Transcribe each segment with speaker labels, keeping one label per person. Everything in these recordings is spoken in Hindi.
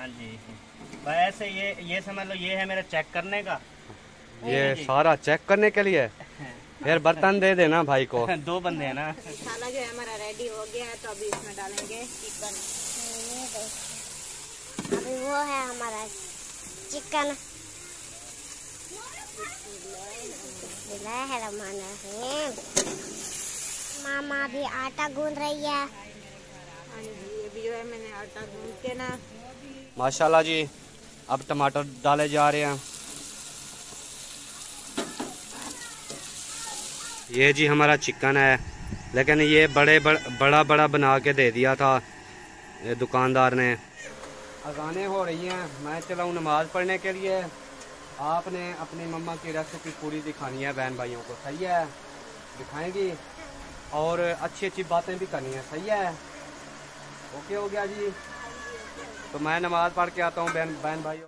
Speaker 1: हाँ जी, वैसे ये समझ लो, ये है मेरा चेक करने का।
Speaker 2: ये सारा चेक करने के लिए फिर बर्तन दे देना भाई को।
Speaker 1: 2 बंदे हैं ना।
Speaker 3: मसाला जो है हमारा रेडी हो गया है, तो अभी इसमें डालेंगे चिकन।
Speaker 4: अभी वो है हमारा चिकन। मामा भी आटा गूंद रही है।
Speaker 3: हाँ जी, ये भी जो है मैंने आटा गूंद के ना।
Speaker 2: माशाल्लाह जी, अब टमाटर डाले जा रहे हैं। ये जी हमारा चिकन है, लेकिन ये बड़ा बना के दे दिया था ये दुकानदार ने। अज़ानें हो रही हैं, मैं चला हूँ नमाज़ पढ़ने के लिए। आपने अपनी मम्मा की रेसिपी पूरी दिखानी है बहन भाइयों को, सही है? दिखाएंगी और अच्छी अच्छी बातें भी करनी है, सही है? ओके हो गया जी। तो मैं नमाज़ पढ़ के आता हूँ बहन भाइयों।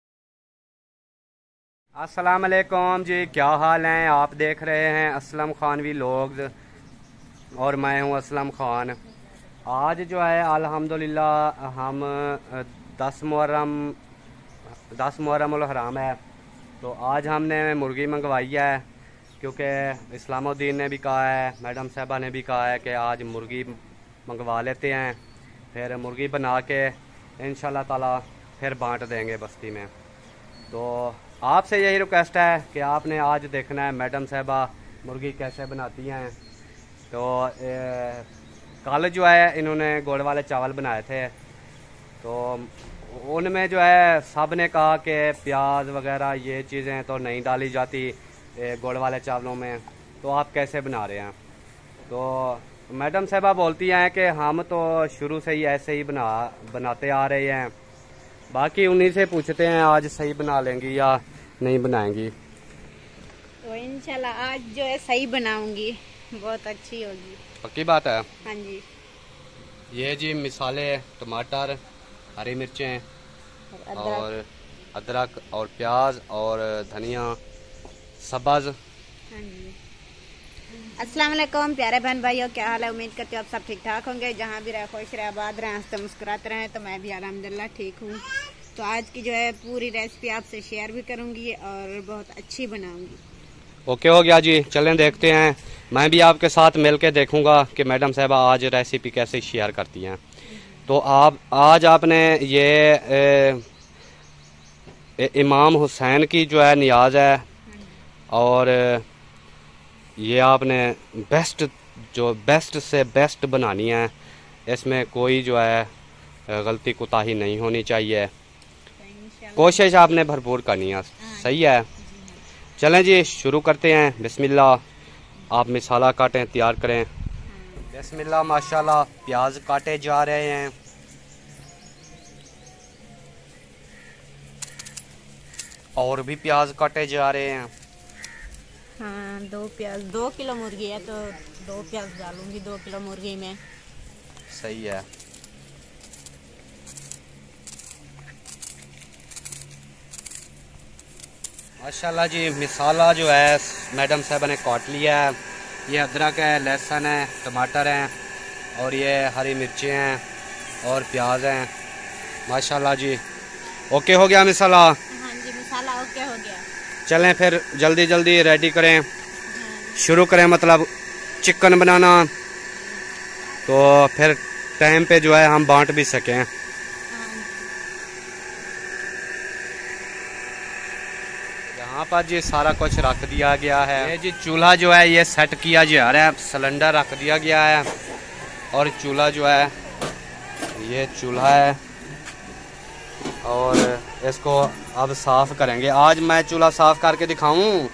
Speaker 2: अस्सलाम वालेकुम जी, क्या हाल हैं? आप देख रहे हैं असलम खानवी लोग और मैं हूं असलम खान। आज जो है अल्हम्दुलिल्लाह हम 10 मुहर्रम उल हराम है, तो आज हमने मुर्गी मंगवाई है, क्योंकि इस्लामुद्दीन ने भी कहा है, मैडम साहबा ने भी कहा है कि आज मुर्गी मंगवा लेते हैं, फिर मुर्गी बना के इंशाल्लाह ताला फिर बांट देंगे बस्ती में। तो आपसे यही रिक्वेस्ट है कि आपने आज देखना है मैडम साहबा मुर्गी कैसे बनाती हैं। तो कल जो है इन्होंने गुड़ वाले चावल बनाए थे, तो उनमें जो है सब ने कहा कि प्याज वगैरह ये चीज़ें तो नहीं डाली जाती गुड़ वाले चावलों में, तो आप कैसे बना रहे हैं? तो मैडम साहबा बोलती हैं कि हम तो शुरू से ही ऐसे ही बनाते आ रहे हैं, बाकी उन्हीं से पूछते हैं आज सही बना लेंगी या नहीं बनाएंगी।
Speaker 3: तो इंशाल्लाह आज जो है सही बनाऊंगी, बहुत अच्छी होगी।
Speaker 2: पक्की बात है?
Speaker 3: हाँ जी।
Speaker 2: ये जी मिसाले टमाटर, हरी मिर्चें और अदरक और प्याज और धनिया सब्ज़।
Speaker 3: हाँ जी। अस्सलाम वालेकुम प्यारे बहन भाइयों, क्या हाल है? उम्मीद करती हूँ आप सब ठीक ठाक होंगे। जहाँ भी रहे खुश रहे, आबाद रहें, हंसते मुस्कुराते रहें। तो मैं भी अल्हम्दुलिल्लाह ठीक हूँ। तो आज की जो है पूरी रेसिपी आपसे शेयर भी करूँगी और बहुत अच्छी बनाऊँगी।
Speaker 2: ओके हो गया जी, चलें देखते हैं। मैं भी आपके साथ मिल के देखूँगा कि मैडम साहबा आज रेसिपी कैसे शेयर करती हैं। तो आज आपने ये इमाम हुसैन की जो है नियाज है, और ये आपने बेस्ट से बेस्ट बनानी है, इसमें कोई जो है गलती कोताही नहीं होनी चाहिए, कोशिश आपने भरपूर करनी है, सही है? चलें जी शुरू करते हैं। बिस्मिल्लाह। आप मिसाला काटें, तैयार करें। बिस्मिल्लाह माशाल्लाह। प्याज काटे जा रहे हैं, और भी प्याज काटे जा रहे हैं।
Speaker 3: हाँ 2 प्याज, 2 किलो मुर्गी है तो 2 प्याज डालूंगी 2 किलो मुर्गी में।
Speaker 2: सही है। माशाल्लाह जी, मिसाला जो है मैडम साहब ने काट लिया है। ये अदरक है, लहसुन है, टमाटर हैं, और ये हरी मिर्चें हैं और प्याज हैं। माशाल्लाह जी, ओके हो गया मिसाला?
Speaker 3: हाँ जी, मिसाला ओके हो गया।
Speaker 2: चलें फिर जल्दी जल्दी रेडी करें, शुरू करें, मतलब चिकन बनाना, तो फिर टाइम पे जो है हम बांट भी सकें। यहाँ पर जी सारा कुछ रख दिया गया है। ये जी चूल्हा जो है ये सेट किया जा रहा है, सिलेंडर रख दिया गया है, और चूल्हा जो है ये चूल्हा है, और इसको अब साफ करेंगे। आज मैं चूल्हा साफ करके दिखाऊं।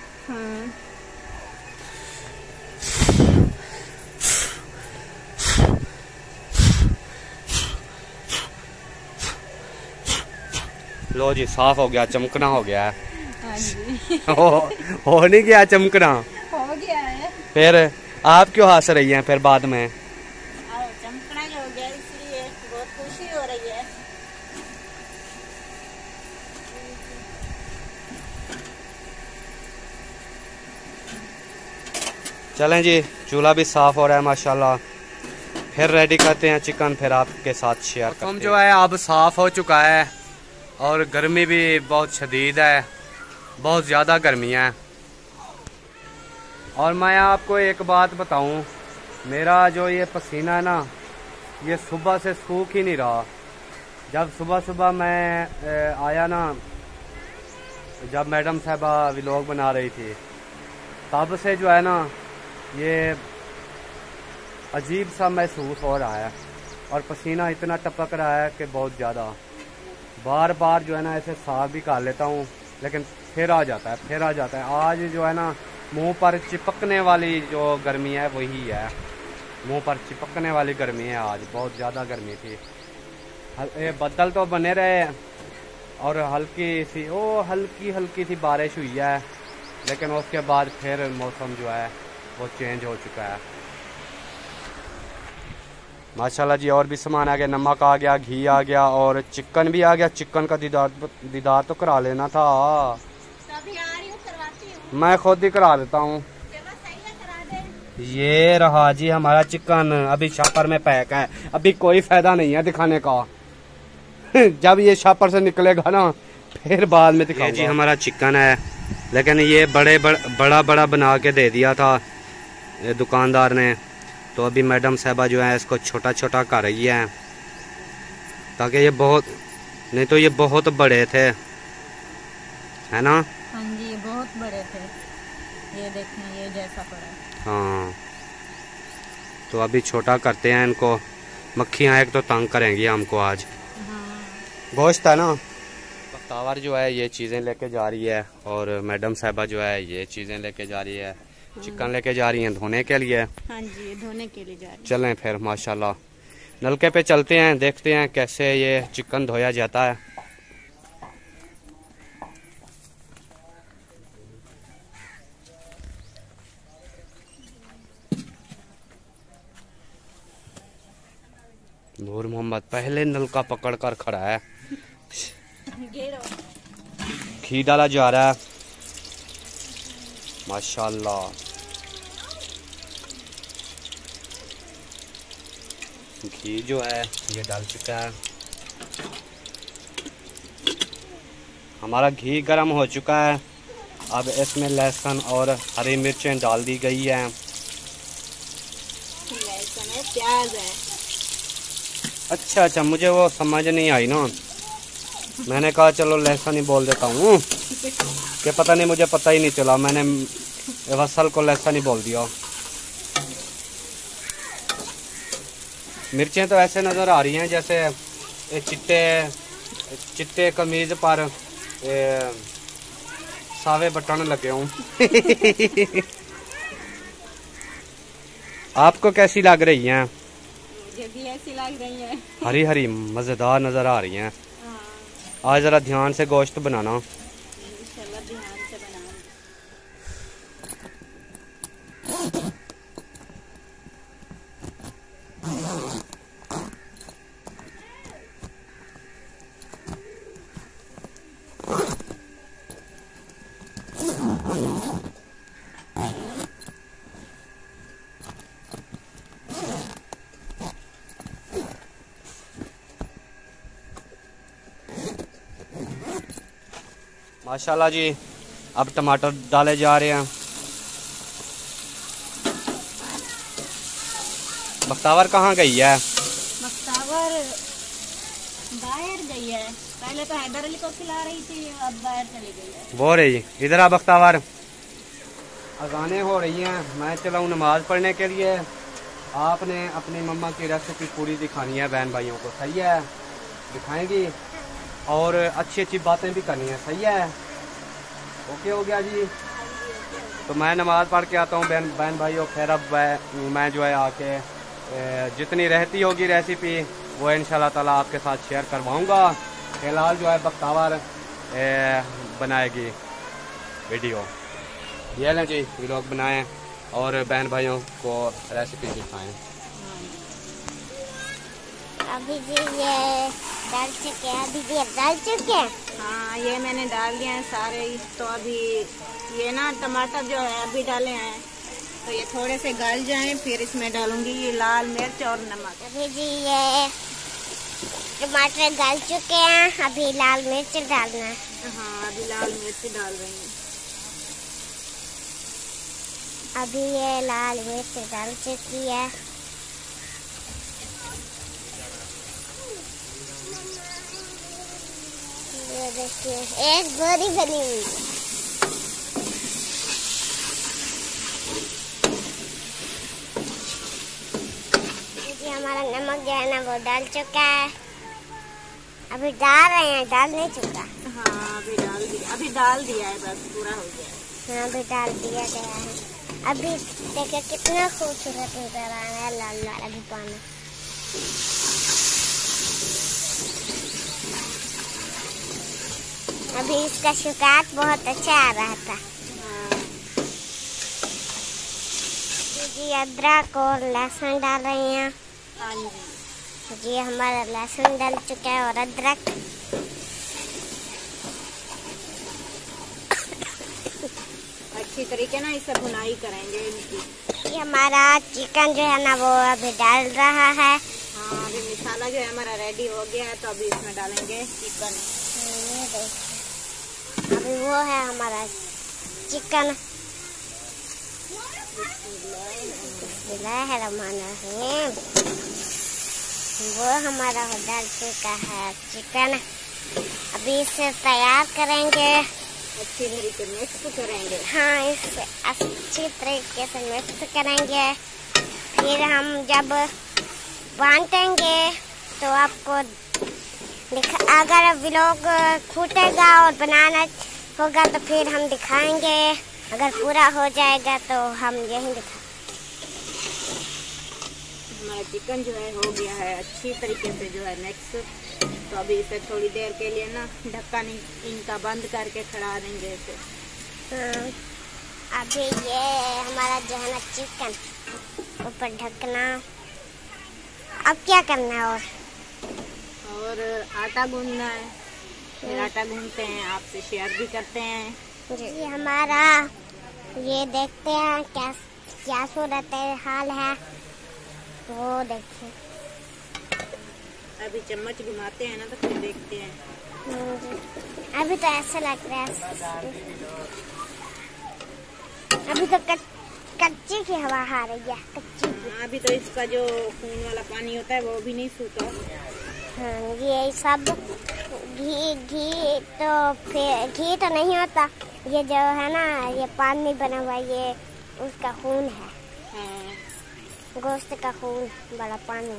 Speaker 2: लो जी, साफ हो गया, चमकना हो गया है।
Speaker 3: हाँ जी।
Speaker 2: हो नहीं गया चमकना?
Speaker 3: हो गया है।
Speaker 2: फिर आप क्यों हंस रही हैं फिर बाद में?
Speaker 3: चमकना ही हो गया, इसलिए बहुत खुशी हो रही है।
Speaker 2: चलें जी, चूल्हा भी साफ हो रहा है माशाल्लाह। फिर रेडी करते हैं चिकन, फिर आपके साथ शेयर करते हैं। जो है अब साफ हो चुका है, और गर्मी भी बहुत शदीद है, बहुत ज़्यादा गर्मी है। और मैं आपको एक बात बताऊं, मेरा जो ये पसीना है ना, ये सुबह से सूख ही नहीं रहा। जब सुबह सुबह मैं आया ना, जब मैडम साहबा व्लॉग बना रही थी, तब से जो है ना ये अजीब सा महसूस हो रहा है और पसीना इतना टपक रहा है कि बहुत ज़्यादा। बार बार जो है ना ऐसे साफ भी कर लेता हूँ, लेकिन फिर आ जाता है। आज जो है ना मुंह पर चिपकने वाली जो गर्मी है वही है, मुंह पर चिपकने वाली गर्मी है। आज बहुत ज़्यादा गर्मी थी। ये बदल तो बने रहे और हल्की सी बारिश हुई है, लेकिन उसके बाद फिर मौसम जो है वो चेंज हो चुका है। माशाल्लाह जी, और भी सामान आ गया, नमक आ गया, घी आ गया और चिकन भी आ गया। चिकन का दीदार तो करा लेना था। मैं खुद ही करा देता हूँ। ये रहा जी हमारा चिकन, अभी शॉपर में पैक है। अभी कोई फायदा नहीं है दिखाने का। जब ये शॉपर से निकलेगा ना फिर बाद में दिखाऊंगा। जी हमारा चिकन है, लेकिन ये बड़ा बना के दे दिया था दुकानदार ने, तो अभी मैडम साहबा जो है इसको छोटा छोटा कर रही है, ताकि ये नहीं तो ये बहुत बड़े थे, है ना?
Speaker 3: हाँ जी, ये बहुत बड़े थे। ये देखें, ये जैसा पड़ा है।
Speaker 2: हाँ, तो अभी छोटा करते हैं इनको। मक्खियाँ एक तो तंग करेंगी हमको आज।
Speaker 3: हाँ।
Speaker 2: गोश्त है ना। बख्तावर जो है ये चीज़ें लेके जा रही है और मैडम साहबा जो है ये चीज़ें लेके जा रही है। चिकन लेके जा रही हैं धोने के लिए।
Speaker 3: हाँ जी, धोने के लिए जा रही है।
Speaker 2: चलें फिर माशाल्लाह नलके पे चलते हैं, देखते हैं कैसे ये चिकन धोया जाता है। नूर मोहम्मद पहले नलका पकड़ कर खड़ा है। घी डाला जा रहा है माशाल्लाह। घी जो है ये डाल चुका है। हमारा घी गर्म हो चुका है। अब इसमें लहसुन और हरी मिर्चें डाल दी गई हैं।
Speaker 3: लहसुन है, प्याज है।
Speaker 2: अच्छा, मुझे वो समझ नहीं आई ना, मैंने कहा चलो लहसुन ही बोल देता हूँ कि पता नहीं, मुझे पता ही नहीं चला, मैंने वसल को लहसुन ही बोल दिया। मिर्चें तो ऐसे नज़र आ रही हैं जैसे चिट्टे कमीज पर सावे बटन लगे हों। आपको कैसी लग रही हैं?
Speaker 3: मुझे भी ऐसी लग रही है।
Speaker 2: हरी हरी मज़ेदार नज़र आ रही हैं। आज ज़रा ध्यान से गोश्त बनाना।
Speaker 3: इंशाल्लाह ध्यान से बनाऊंगी।
Speaker 2: माशाल्लाह जी, अब टमाटर डाले जा रहे हैं। बख्तावर कहाँ गई है?
Speaker 3: बख्तावर बाहर गई है। पहले तो हैदर अली को खिला रही थी, अब बाहर चली गई है।
Speaker 2: वो रही, इधर आ बख्तावर। अज़ानें हो रही हैं, मैं चला हूँ नमाज पढ़ने के लिए। आपने अपनी मम्मा की रेसिपी पूरी दिखानी है बहन भाइयों को, सही है? दिखाएंगी और अच्छी अच्छी बातें भी करनी है, सही है? ओके हो गया जी। तो मैं नमाज़ पढ़ के आता हूँ बहन भाइयों। फिर अब मैं जो है आके जितनी रहती होगी रेसिपी वो इंशाल्लाह ताला आपके साथ शेयर करवाऊँगा। फिलहाल जो है बख्तावर बनाएगी वीडियो। ये लें जी, व्लॉग बनाएं और बहन भाइयों को रेसिपी दिखाएं।
Speaker 4: अभी जी ये डाल चुके हैं।
Speaker 3: हाँ, ये मैंने डाल दिया है सारे। तो अभी ये ना टमाटर जो है अभी डाले हैं, तो ये थोड़े से गल जाएं, फिर इसमें डालूंगी ये लाल मिर्च और नमक।
Speaker 4: अभी जी ये टमाटर डाल चुके हैं, अभी लाल मिर्च डालना है।
Speaker 3: हाँ, अभी लाल मिर्च डाल रही हूँ।
Speaker 4: अभी ये लाल मिर्च डाल चुकी है। ये देखिए एक बोरी बनी हुई है। जी हमारा नमक जो है ना वो डाल चुका है। अभी डाल रहे हैं, डाल नहीं चुका।
Speaker 3: हाँ, अभी डाल दिया है, बस पूरा हो गया।
Speaker 4: हाँ, अभी डाल दिया गया है। अभी देखिए कितना खूबसूरत नजर आ रहा है, लाल लाल अभी पानी। अभी इसका शुकात बहुत अच्छा आ रहा था। जी अदरक और लहसुन डाल रही हैं।
Speaker 3: हाँ जी।
Speaker 4: जी हमारा लहसुन डाल चुका है और अदरक।
Speaker 3: अच्छी तरीके ना इसे भुनाई करेंगे इनकी।
Speaker 4: ये हमारा चिकन जो है ना वो अभी डाल रहा है।
Speaker 3: हाँ, अभी मसाला जो है हमारा रेडी हो गया है, तो अभी इसमें डालेंगे चिकन।
Speaker 4: ये देखिए अभी वो है हमारा चिकन। बिस्मिल्लाहिर्रहमानिर्रहीम। वो हमारा डाल चुका है चिकन। अभी इसे तैयार करेंगे,
Speaker 3: अच्छी तरीके मिक्स करेंगे।
Speaker 4: हाँ इसे अच्छी तरीके से मिक्स करेंगे। फिर हम जब बांटेंगे तो आपको अगर व्लॉग छूटेगा और बनाना होगा तो फिर हम दिखाएंगे। अगर पूरा हो जाएगा तो हम यही दिखा।
Speaker 3: हमारा चिकन जो है हो गया है अच्छी तरीके से जो है मिक्स। तो अभी इसे थोड़ी देर के लिए ना ढक्कन इनका बंद करके खड़ा देंगे इसे।
Speaker 4: हाँ, अभी ये हमारा जो है ना चिकन ऊपर ढकना। अब क्या करना है
Speaker 3: और आटा गूंदना है। फिर आटा गूंदते हैं, आपसे शेयर भी करते हैं।
Speaker 4: जी हमारा ये देखते हैं क्या सूरत हाल है वो देखिए।
Speaker 3: अभी चम्मच घुमाते हैं ना तो फिर देखते हैं।
Speaker 4: अभी तो ऐसा लग रहा है अभी तो कच्ची की हवा आ रही है, कच्ची की।
Speaker 3: अभी तो इसका जो खून वाला पानी होता है वो भी नहीं सूखा।
Speaker 4: हाँ, ये सब घी तो नहीं होता। ये जो है ना ये पानी बना हुआ ये उसका खून है।
Speaker 3: हाँ।
Speaker 4: गोश्त का खून बड़ा पानी।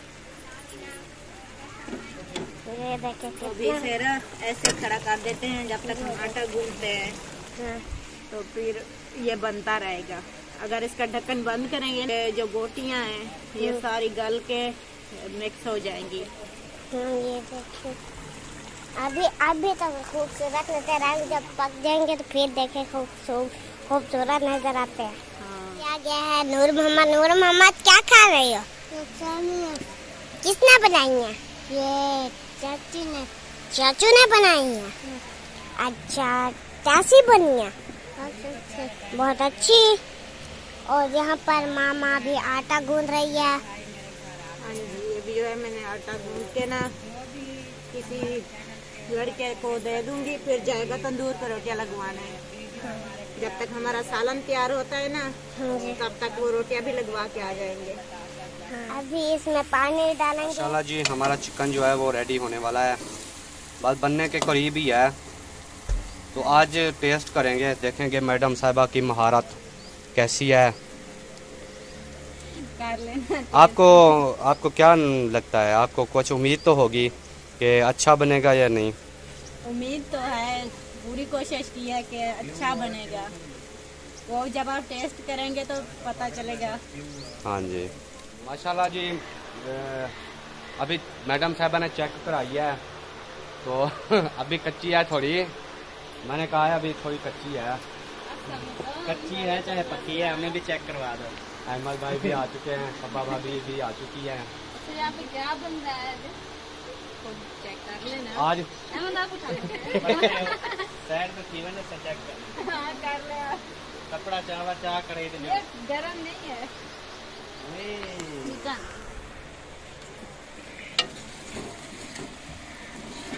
Speaker 4: ये देखे
Speaker 3: तो अभी फिर ऐसे खड़ा कर देते हैं जब तक हम आटा गूंदते हैं।
Speaker 4: हाँ।
Speaker 3: तो फिर ये बनता रहेगा। अगर इसका ढक्कन बंद करेंगे जो बोटियां हैं ये सारी गल के मिक्स हो जाएंगी।
Speaker 4: ये देखिए अभी तो खूबसूरत नजर आएंगे, जब पक जाएंगे तो फिर देखे खूबसूरत नजर आते हैं।
Speaker 3: हाँ।
Speaker 4: क्या गया है नूर मोहम्मद क्या खा रही हो? किसने बनाई है? ये चाचू ने बनाई है। अच्छा कैसी बनी है? बहुत अच्छी। और यहाँ पर मामा भी आटा गूंद रही है।
Speaker 3: हाँ जी, अभी जो है मैंने आटा गूंद के ना किसी लड़के को दे दूंगी, फिर जाएगा तंदूर पर रोटियां लगवाने। जब तक हमारा सालन तैयार होता है ना तब तक वो रोटियां भी लगवा के आ जाएंगे।
Speaker 4: अभी इसमें पानी डालेंगे।
Speaker 2: माशाल्लाह जी हमारा चिकन जो है वो रेडी होने वाला है, बस बनने के करीब ही है। तो आज टेस्ट करेंगे, देखेंगे मैडम साहिबा की महारत कैसी है।
Speaker 3: कर लेना।
Speaker 2: आपको क्या लगता है? आपको कुछ उम्मीद तो होगी कि अच्छा बनेगा या नहीं?
Speaker 3: उम्मीद तो है, पूरी कोशिश की है कि अच्छा बनेगा। वो जब आप टेस्ट करेंगे तो पता चलेगा।
Speaker 2: हाँ जी माशाल्लाह जी। अभी मैडम साहबा ने चेक कराई है तो अभी कच्ची है थोड़ी। मैंने कहा है अभी थोड़ी कच्ची है।
Speaker 1: कच्ची है चाहे पक्की है, हमें भी चेक करवा दो।
Speaker 2: अहमद भाई भी आ चुके हैं, सब्बा भाभी भी आ चुकी है।
Speaker 3: तो यहाँ पे क्या बन रहा है चेक कर लेना।
Speaker 2: आज
Speaker 3: अहमद आप उठा
Speaker 1: साइड में सीवन से चेक कर।
Speaker 3: हाँ कर ले।
Speaker 1: कपड़ा चावा चाह करे दे।
Speaker 3: ये गरम नहीं है चिकन।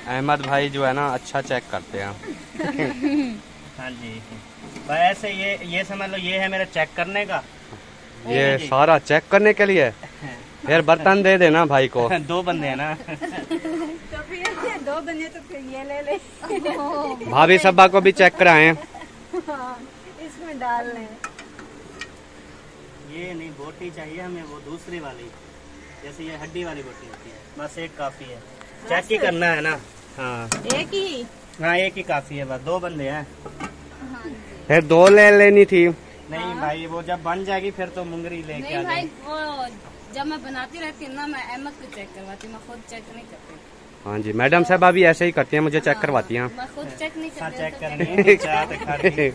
Speaker 2: अहमद भाई जो है ना अच्छा चेक करते हैं।
Speaker 1: हाँ जी, वैसे ये समझ लो ये है मेरा चेक करने का।
Speaker 2: ये सारा चेक करने के लिए फिर बर्तन दे देना भाई को।
Speaker 1: 2 बंदे हैं ना।
Speaker 3: तो फिर 2 बजे तो फिर ये ले ले।
Speaker 2: भाभी सबा को भी चेक कराएं।
Speaker 3: इसमें डाल लें।
Speaker 1: ये नहीं बोटी चाहिए हमें, वो दूसरी वाली, जैसे ये हड्डी वाली बोटी होती है, बस एक काफी है। चेक ही करना है ना। हाँ
Speaker 3: एक ही।
Speaker 1: हाँ एक ही काफी है, बस 2 बंदे हैं।
Speaker 2: फिर 2 ले लेनी थी।
Speaker 1: नहीं भाई वो जब बन जाएगी फिर तो मुंगरी लेके आ
Speaker 5: नहीं भाई,
Speaker 1: जाएगी।
Speaker 5: वो जब मैं बनाती रहती हूँ ना, मैं अहमद को चेक करवाती हूँ, मैं खुद चेक नहीं करती।
Speaker 2: हाँ जी, मैडम साहब अभी ऐसे ही करती हैं, मुझे चेक करवाती हैं।
Speaker 5: मैं खुद चेक नहीं
Speaker 1: हाँ
Speaker 5: करती।
Speaker 1: चेक करनी चाह तो खा रही।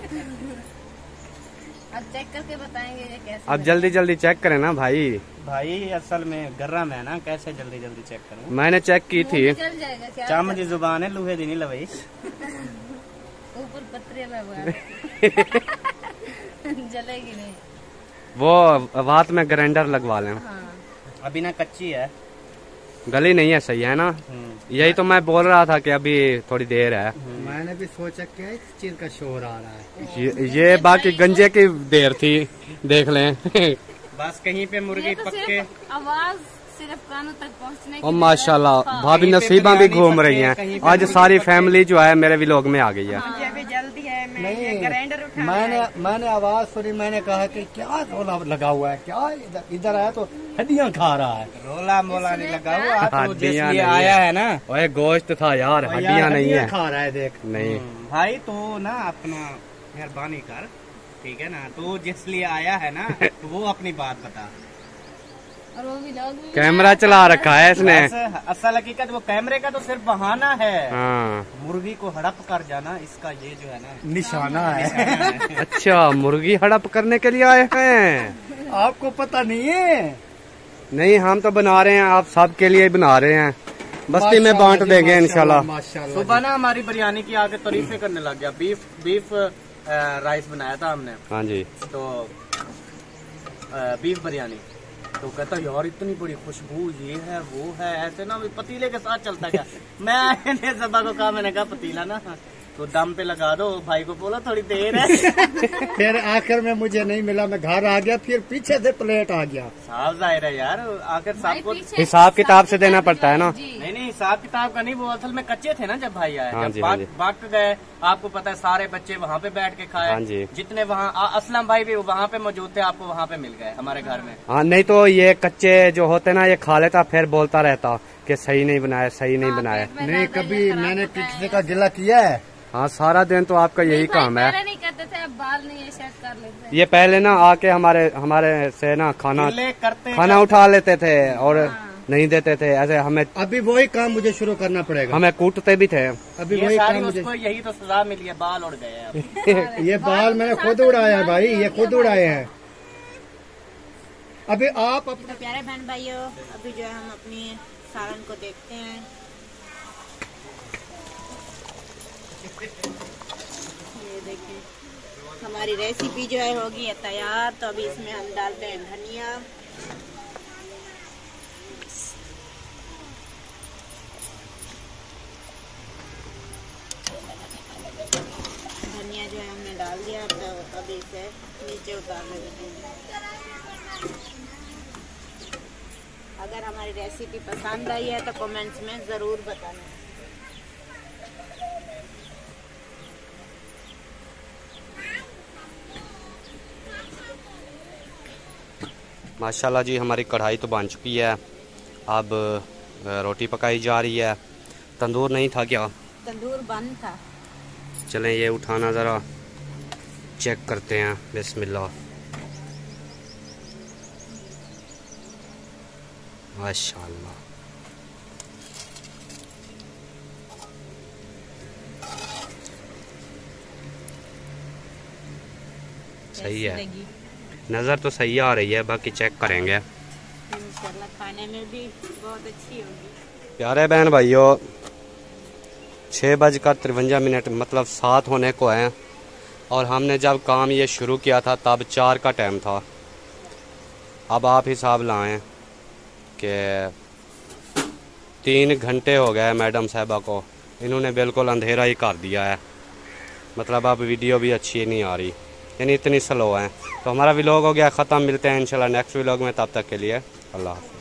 Speaker 5: अब चेक करके बताएंगे ये कैसे।
Speaker 2: अब जल्दी जल्दी चेक करें ना भाई।
Speaker 1: भाई असल में गर्म है ना, कैसे जल्दी जल्दी चेक करूँ।
Speaker 2: मैंने चेक की थी।
Speaker 5: चल जाएगा क्या?
Speaker 1: चाम जी जुबान है, लूहे दी नहीं लवई।
Speaker 5: ऊपर पत्रे लगा जलेगी नहीं।
Speaker 2: वो बात में ग्राइंडर लगवा लें।
Speaker 5: हाँ
Speaker 1: अभी ना कच्ची है।
Speaker 2: गली नहीं है, सही है ना। यही तो मैं बोल रहा था कि अभी थोड़ी देर है।
Speaker 6: मैंने भी सोचा क्या इस चीज का शोर आ रहा है।
Speaker 2: ये बाकी गंजे की देर थी, देख लें।
Speaker 1: बस कहीं पे मुर्गी
Speaker 5: ये तो
Speaker 1: पक्के।
Speaker 5: सिर्फ आवाज सिर्फ कानों तक पहुँचने
Speaker 2: और माशाल्लाह भाभी
Speaker 1: कहीं पे
Speaker 2: नसीबा भी
Speaker 1: बिरयानी
Speaker 2: घूम
Speaker 1: पक्के,
Speaker 2: रही हैं।
Speaker 1: कहीं पे
Speaker 2: आज
Speaker 1: मुर्गी
Speaker 2: सारी
Speaker 1: पक्के।
Speaker 2: फैमिली जो है मेरे व्लॉग में आ गई है।
Speaker 3: मुझे अभी जल्दी है, मैं ये
Speaker 6: नहीं,
Speaker 3: ग्राइंडर उठा
Speaker 6: मैंने आवाज सुनी, मैंने कहा कि क्या रोला लगा हुआ है, क्या इधर आया तो हड्डियां खा रहा है।
Speaker 1: रोला मोला नहीं लगा हुआ, तो
Speaker 2: हड्डियां
Speaker 1: जिसलिए
Speaker 2: नहीं
Speaker 1: आया
Speaker 2: है।
Speaker 1: है ना।
Speaker 2: ओए गोश्त था यार, हड्डियां नहीं है।
Speaker 6: खा रहा है देख।
Speaker 2: नहीं
Speaker 1: भाई तो ना अपना मेहरबानी कर, ठीक है ना। तो जिसलिए आया है ना तो वो अपनी बात बता।
Speaker 5: और वो भी लोग भी
Speaker 2: कैमरा चला रखा है इसने।
Speaker 1: बस असल हकीकत वो कैमरे का तो सिर्फ बहाना है।
Speaker 2: हाँ
Speaker 1: मुर्गी को हड़प कर जाना इसका ये जो है ना
Speaker 6: निशाना है।
Speaker 2: अच्छा, मुर्गी हड़प करने के लिए आए हैं।
Speaker 6: आपको पता नहीं है?
Speaker 2: नहीं, हम तो बना रहे हैं, आप सब के लिए बना रहे हैं। बस्ती में बांट देंगे इंशाल्लाह।
Speaker 6: माशाल्लाह।
Speaker 1: सुबह ना हमारी बिरयानी की आगे तारीफें करने लग गया। बीफ राइस बनाया था हमने,
Speaker 2: हाँ जी।
Speaker 1: तो बीफ बिरयानी। तो कहता यार इतनी बड़ी खुशबू, ये है वो है, ऐसे ना पतीले के साथ चलता क्या। मैंने सबा को कहा, मैंने कहा पतीला ना तो दम पे लगा दो। भाई को बोला थोड़ी देर है।
Speaker 6: फिर आखिर में मुझे नहीं मिला, मैं घर आ गया, फिर पीछे से प्लेट आ गया।
Speaker 1: साफ जाहिर है यार, आखिर सबको
Speaker 2: हिसाब किताब से देना पड़ता है ना।
Speaker 1: नहीं हिसाब किताब का नहीं, वो असल में कच्चे थे ना जब भाई आए।
Speaker 2: हाँ
Speaker 1: जब
Speaker 2: जी, हाँ जी।
Speaker 1: बाग गए, आपको पता है सारे बच्चे वहाँ पे बैठ के खाए।
Speaker 2: हाँ जी।
Speaker 1: जितने वहाँ असलम भाई भी वहाँ पे मौजूद थे, आपको वहाँ पे मिल गए हमारे घर में।
Speaker 2: हाँ, नहीं तो ये कच्चे जो होते ना, ये खा लेता फिर बोलता रहता कि सही नहीं बनाया, सही नहीं बनाया।
Speaker 6: नहीं, कभी मैंने किसी का गिला किया है?
Speaker 2: हाँ, सारा दिन तो आपका यही काम है।
Speaker 5: पहले नहीं करते थे, अब बाल नहीं है शायद कर लेते हैं।
Speaker 2: ये पहले ना आके हमारे से ना खाना
Speaker 1: करते
Speaker 2: उठा लेते थे और नहीं देते थे ऐसे। हमें
Speaker 6: अभी वही काम मुझे शुरू करना पड़ेगा।
Speaker 2: हमें कूटते भी थे।
Speaker 6: अभी
Speaker 1: ये
Speaker 6: वही
Speaker 1: सारी
Speaker 6: काम मुझे।
Speaker 1: उसको यही तो सजा मिली है, बाल उड़ गए अब।
Speaker 6: ये बाल मैंने खुद उड़ाया है भाई, ये खुद उड़ाए हैं। अभी आप
Speaker 3: तो प्यारे बहन भाइयों, अभी जो है हम अपनी सालन को देखते हैं। ये देखिए हमारी रेसिपी जो है होगी है तैयार। तो अभी इसमें हम डालते हैं धनिया, धनिया जो है हमने डाल दिया। तो अभी इसे नीचे उतार देते हैं। अगर हमारी रेसिपी पसंद आई है तो कमेंट्स में ज़रूर बताना।
Speaker 2: माशाल्लाह जी, हमारी कढ़ाई तो बन चुकी है। अब रोटी पकाई जा रही है। तंदूर नहीं था क्या?
Speaker 3: तंदूर बंद था।
Speaker 2: चलें ये उठाना ज़रा चेक करते हैं। बिस्मिल्लाह, माशाल्लाह। सही है, नज़र तो सही आ रही है, बाकी चेक करेंगे।
Speaker 3: इंशाल्लाह खाने में भी बहुत अच्छी होगी।
Speaker 2: प्यारे बहन भाइयों, 6:53 मतलब 7 होने को हैं। और हमने जब काम ये शुरू किया था तब 4 का टाइम था। अब आप हिसाब लाएं कि 3 घंटे हो गए मैडम साहबा को इन्होंने बिल्कुल अंधेरा ही कर दिया है, मतलब अब वीडियो भी अच्छी नहीं आ रही, यानी इतनी स्लो है। तो हमारा व्लॉग हो गया ख़त्म, मिलते हैं इंशाल्लाह नेक्स्ट व्लॉग में, तब तक के लिए अल्लाह हाफ़िज़।